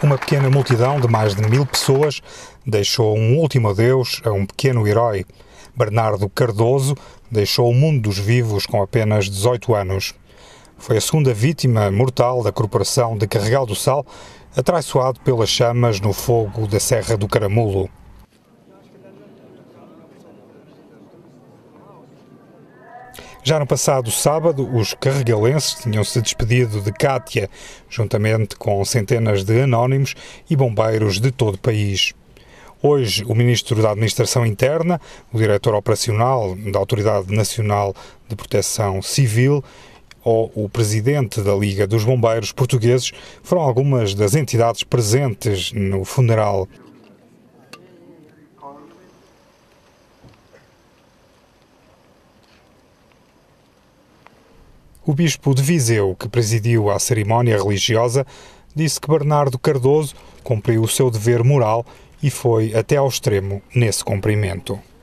Uma pequena multidão de mais de 1000 pessoas deixou um último adeus a um pequeno herói. Bernardo Cardoso deixou o mundo dos vivos com apenas 18 anos. Foi a segunda vítima mortal da Corporação de Carregal do Sal, atraiçoado pelas chamas no fogo da Serra do Caramulo. Já no passado sábado, os carregalenses tinham-se despedido de Cátia, juntamente com centenas de anónimos e bombeiros de todo o país. Hoje, o Ministro da Administração Interna, o Diretor Operacional da Autoridade Nacional de Proteção Civil ou o Presidente da Liga dos Bombeiros Portugueses foram algumas das entidades presentes no funeral. O bispo de Viseu, que presidiu a cerimónia religiosa, disse que Bernardo Cardoso cumpriu o seu dever moral e foi até ao extremo nesse cumprimento.